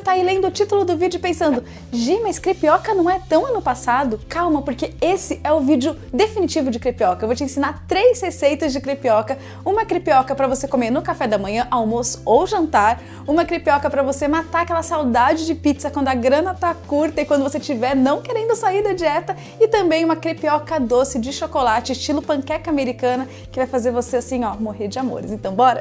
tá aí lendo o título do vídeo pensando: Gi, mas crepioca não é tão ano passado? Calma, porque esse é o vídeo definitivo de crepioca. Eu vou te ensinar 3 receitas de crepioca. Uma crepioca para você comer no café da manhã, almoço ou jantar. Uma crepioca para você matar aquela saudade de pizza quando a grana tá curta e quando você estiver não querendo sair da dieta. E também uma crepioca doce de chocolate, estilo panqueca americana, que vai fazer você assim, ó, morrer de amores. Então bora?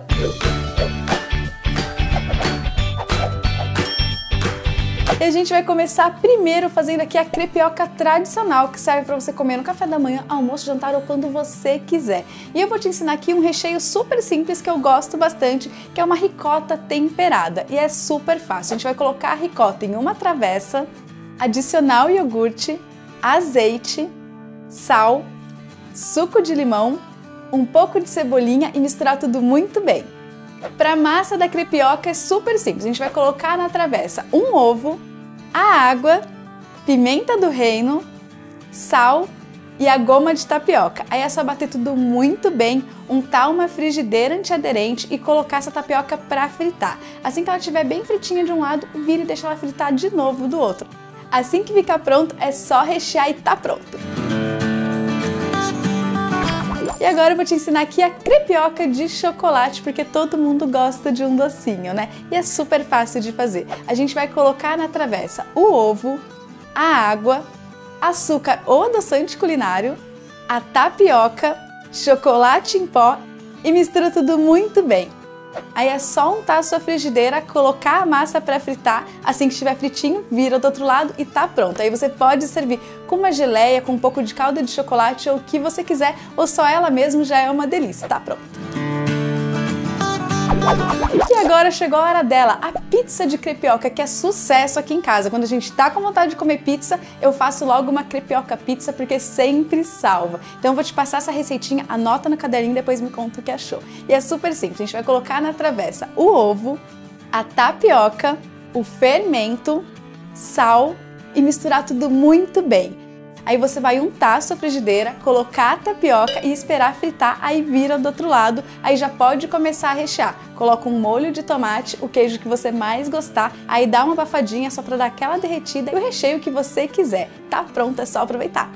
E a gente vai começar primeiro fazendo aqui a crepioca tradicional, que serve para você comer no café da manhã, almoço, jantar ou quando você quiser. E eu vou te ensinar aqui um recheio super simples que eu gosto bastante, que é uma ricota temperada. E é super fácil. A gente vai colocar a ricota em uma travessa, adicionar o iogurte, azeite, sal, suco de limão, um pouco de cebolinha e misturar tudo muito bem. Para a massa da crepioca é super simples. A gente vai colocar na travessa um ovo, a água, pimenta do reino, sal e a goma de tapioca. Aí é só bater tudo muito bem, untar uma frigideira antiaderente e colocar essa tapioca para fritar. Assim que ela estiver bem fritinha de um lado, vira e deixa ela fritar de novo do outro. Assim que ficar pronto, é só rechear e tá pronto. E agora eu vou te ensinar aqui a crepioca de chocolate, porque todo mundo gosta de um docinho, né? E é super fácil de fazer. A gente vai colocar na travessa o ovo, a água, açúcar ou adoçante culinário, a tapioca, chocolate em pó e mistura tudo muito bem. Aí é só untar a sua frigideira, colocar a massa para fritar, assim que estiver fritinho, vira do outro lado e tá pronto. Aí você pode servir com uma geleia, com um pouco de calda de chocolate ou o que você quiser, ou só ela mesmo já é uma delícia, tá pronto. E agora chegou a hora dela, a pizza de crepioca, que é sucesso aqui em casa. Quando a gente tá com vontade de comer pizza, eu faço logo uma crepioca pizza, porque sempre salva. Então eu vou te passar essa receitinha, anota no caderninho e depois me conta o que achou. E é super simples, a gente vai colocar na travessa o ovo, a tapioca, o fermento, sal e misturar tudo muito bem. Aí você vai untar a sua frigideira, colocar a tapioca e esperar fritar, aí vira do outro lado, aí já pode começar a rechear. Coloca um molho de tomate, o queijo que você mais gostar, aí dá uma abafadinha só para dar aquela derretida e o recheio que você quiser. Tá pronto, é só aproveitar.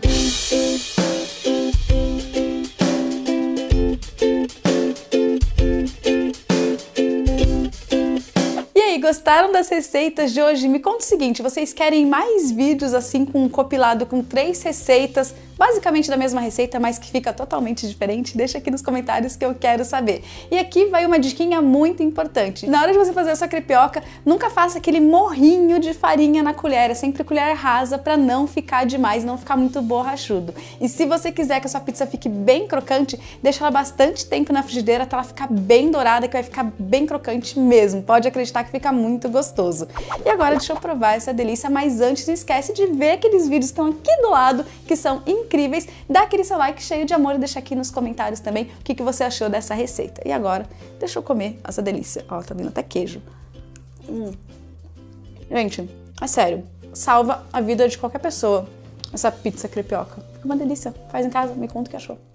Gostaram das receitas de hoje? Me conta o seguinte, vocês querem mais vídeos assim com um compilado com 3 receitas, basicamente da mesma receita, mas que fica totalmente diferente? Deixa aqui nos comentários que eu quero saber. E aqui vai uma diquinha muito importante. Na hora de você fazer a sua crepioca, nunca faça aquele morrinho de farinha na colher, é sempre colher rasa para não ficar demais, não ficar muito borrachudo. E se você quiser que a sua pizza fique bem crocante, deixa ela bastante tempo na frigideira até ela ficar bem dourada, que vai ficar bem crocante mesmo. Pode acreditar que fica muito gostoso. E agora deixa eu provar essa delícia, mas antes não esquece de ver aqueles vídeos que estão aqui do lado, que são incríveis, dá aquele seu like cheio de amor e deixa aqui nos comentários também o que você achou dessa receita. E agora, deixa eu comer essa delícia. Ó, tá vindo até queijo. Gente, é sério, salva a vida de qualquer pessoa essa pizza crepioca. Fica uma delícia. Faz em casa, me conta o que achou.